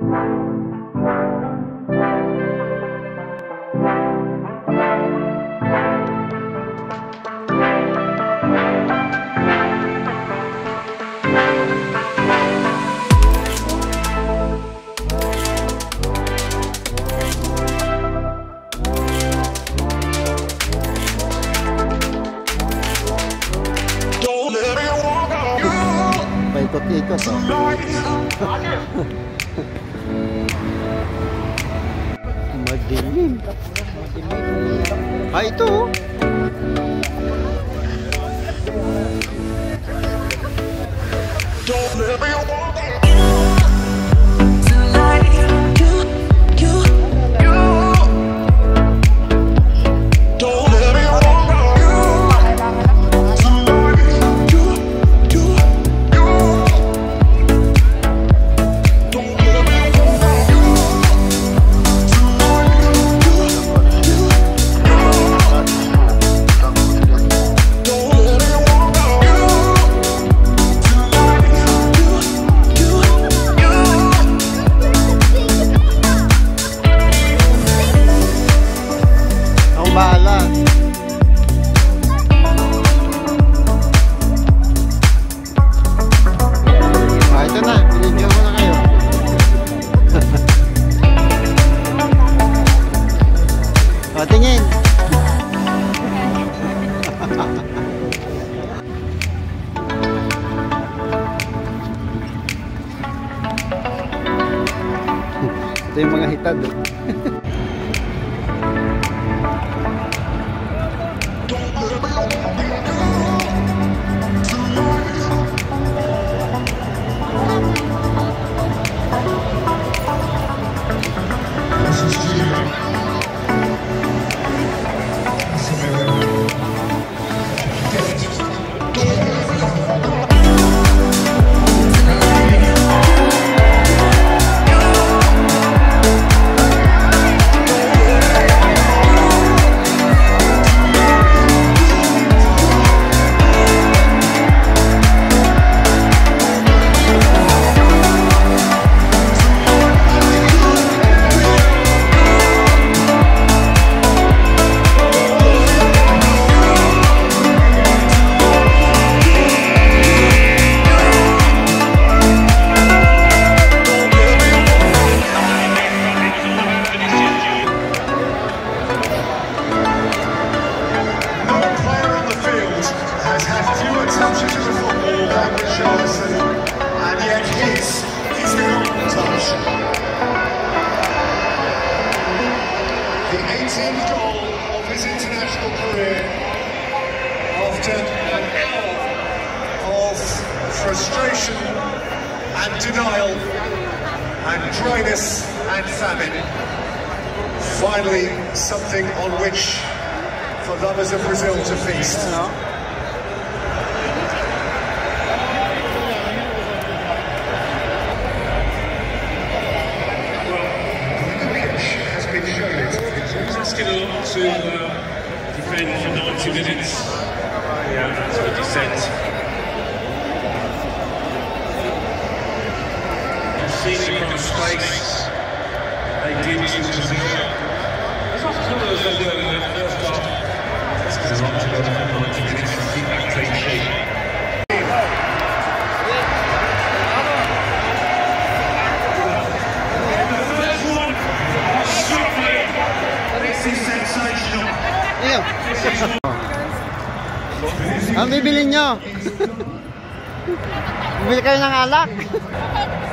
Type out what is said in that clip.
Paikot-ikot oh. Madilim. Ah, ito oh. Tingin. Ito yung mga hitad. The 18th goal of his international career after an hour of frustration and denial and dryness and famine. Finally, something on which for lovers of Brazil to feast. Asking a lot to defend for 90 minutes. Yeah, that's what he said. Seeing across space, they did to Brazil. As often as they were in the first half, that's because a lot to go for 90 minutes to keep that clean sheet. Ang bibili nyo? Bibili kayo ng alak?